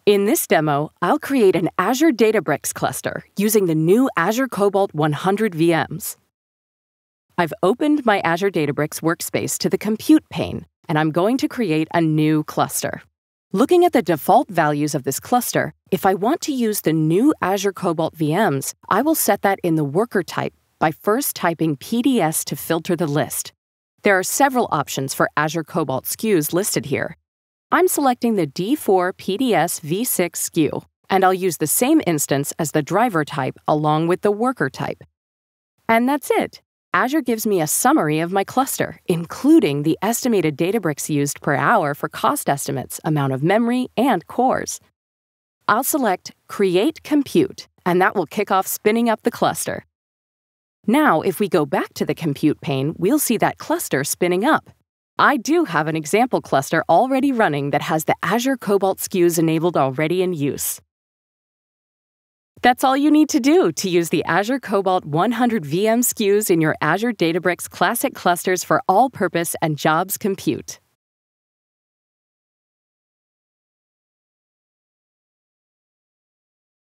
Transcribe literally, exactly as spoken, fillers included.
In this demo, I'll create an Azure Databricks cluster using the new Azure Cobalt one hundred V Ms. I've opened my Azure Databricks workspace to the Compute pane, and I'm going to create a new cluster. Looking at the default values of this cluster, if I want to use the new Azure Cobalt V Ms, I will set that in the worker type by first typing P D S to filter the list. There are several options for Azure Cobalt S K Us listed here. I'm selecting the D four P D S v six S K U, and I'll use the same instance as the driver type along with the worker type. And that's it. Azure gives me a summary of my cluster, including the estimated Databricks used per hour for cost estimates, amount of memory, and cores. I'll select Create Compute, and that will kick off spinning up the cluster. Now, if we go back to the Compute pane, we'll see that cluster spinning up. I do have an example cluster already running that has the Azure Cobalt S K Us enabled already in use. That's all you need to do to use the Azure Cobalt one hundred V M S K Us in your Azure Databricks Classic clusters for all-purpose and jobs compute.